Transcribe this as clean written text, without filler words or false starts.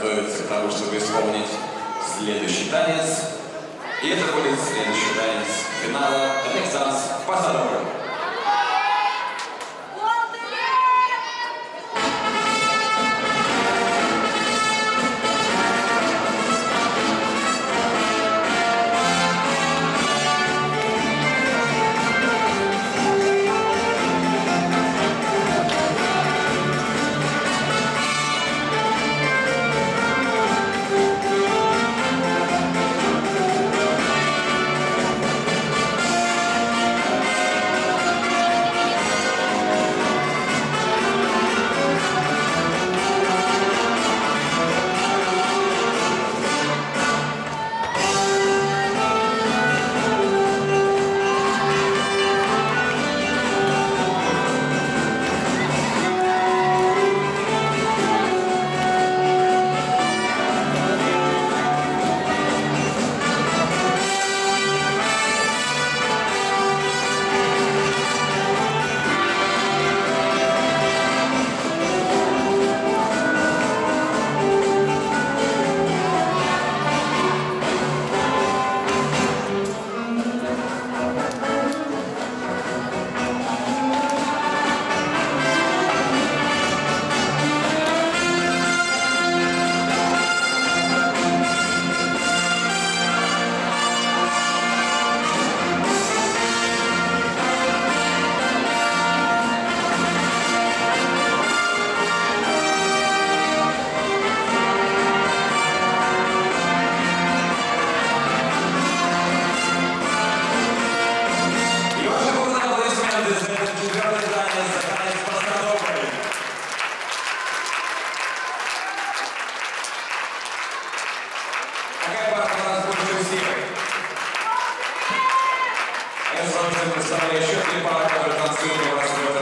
готовится к тому, чтобы исполнить следующий танец. И это будет следующий танец финала «Ренессанс Пасадобль». Какая пара у нас больше всех? Я с вами представляю еще три пары, которые танцуют у вас в